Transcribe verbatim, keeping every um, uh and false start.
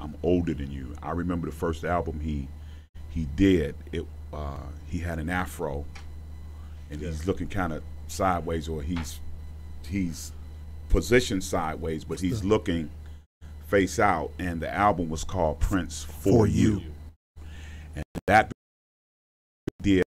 I'm older than you. I remember the first album he he did. It uh, he had an afro, and yeah. he's looking kind of sideways, or he's he's positioned sideways, but he's looking face out. And the album was called Prince for, for You. you, and that did